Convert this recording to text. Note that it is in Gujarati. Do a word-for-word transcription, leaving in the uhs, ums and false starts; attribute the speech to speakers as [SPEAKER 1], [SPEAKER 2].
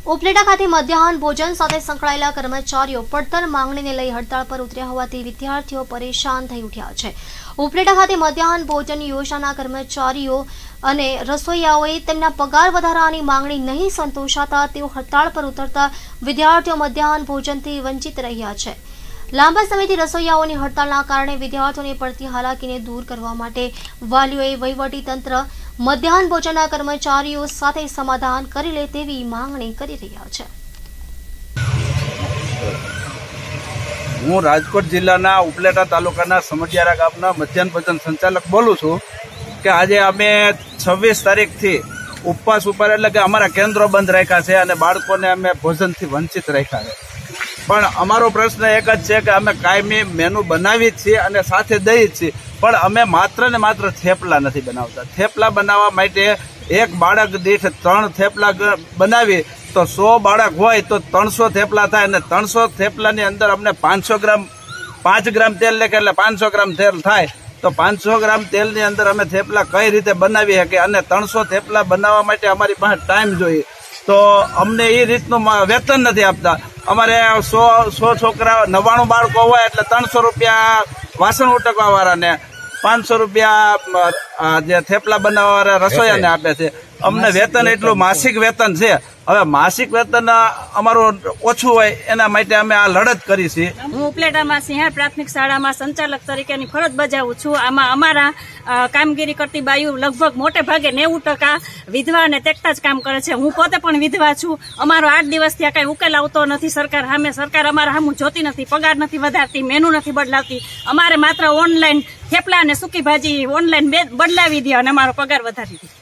[SPEAKER 1] ઉપલેટા ખાતે મધ્યાહન ભોજન સાથે સંકળાયેલા કર્મચારીઓ પડતર માંગણીને લઈ હડતાળ પર ઉતર્યા હોવાથી વિદ્યાર્થીઓ પરેશાન થઈ ઉઠ્યા છે। ઉપલેટા ખાતે મધ્યાહન ભોજન યોજનાના કર્મચારીઓ અને રસોઈયાઓએ તેમના પગાર વધારાની માંગણી નહીં સંતોષાતા તેઓ હડતાળ પર ઉતરતા વિદ્યાર્થીઓ મધ્યાહન ભોજનથી વંચિત રહ્યા છે। લાંબા સમયથી રસોઈયાઓની હડતાળના કારણે વિદ્યાર્થીઓને પડતી હાલાકીને દૂર કરવા માટે વાલીઓએ વહીવટી તંત્ર મધ્યાહન ભોજનના કર્મચારીઓ સાથે સમાધાન કરી લે તેવી માંગણી કરી રહ્યા છે।
[SPEAKER 2] હું રાજકોટ જિલ્લાના ઉપલેટા તાલુકાના સમઢિયારા ગામના મધ્યાહન ભોજન સંચાલક બોલું છું કે આજે અમે છવ્વીસ તારીખથી ઉપવાસ ઉપર એટલે કે અમારા કેન્દ્રો બંધ રાખ્યા છે અને બાળકોને અમે ભોજનથી વંચિત રાખ્યા છે। પણ અમારો પ્રશ્ન એક જ છે કે અમે કાયમી મેનુ બનાવી જ છીએ અને સાથે દઈ જ છીએ, પણ અમે માત્ર ને માત્ર થેપલા નથી બનાવતા। થેપલા બનાવવા માટે એક બાળક દીઠ ત્રણ થેપલા બનાવી તો સો બાળક હોય તો ત્રણસો થેપલા થાય અને ત્રણસો થેપલાની અંદર અમને પાંચસો ગ્રામ પાંચ ગ્રામ તેલ લેખે એટલે પાંચસો ગ્રામ તેલ થાય તો પાંચસો ગ્રામ તેલની અંદર અમે થેપલા કઈ રીતે બનાવી શકીએ અને ત્રણસો થેપલા બનાવવા માટે અમારી પાસે ટાઈમ જોઈએ તો અમને એ રીતનું વેતન નથી આપતા। અમારે સો સો છોકરા નવ્વાણું બાળકો હોય એટલે ત્રણસો રૂપિયા વાસણ ઉટકવા વાળાને પાંચસો રૂપિયા જે થેપલા બનાવવા વાળા રસોઈયાને આપે છે। અમને વેતન એટલું માસિક વેતન છે। હવે માસિક વેતન અમારું ઓછું હોય એના માટે અમે આ લડત કરી છે।
[SPEAKER 3] હું ઉપલેટામાં સિંહાર પ્રાથમિક શાળામાં સંચાલક તરીકેની ફરજ બજાવું છું। આમાં અમારા કામગીરી કરતી બાયુ લગભગ મોટે ભાગે નેવું ટકા વિધવા અને તેકતા જ કામ કરે છે। હું પોતે પણ વિધવા છું। અમારો આઠ દિવસથી કઈ ઉકેલ આવતો નથી સરકાર સામે। સરકાર અમારા સામું જોતી નથી, પગાર નથી વધારતી, મેનુ નથી બદલાવતી। અમારે માત્ર ઓનલાઈન થેપલા અને સૂકી ભાજી ઓનલાઈન બદલાવી દે અને અમારો પગાર વધારી દે।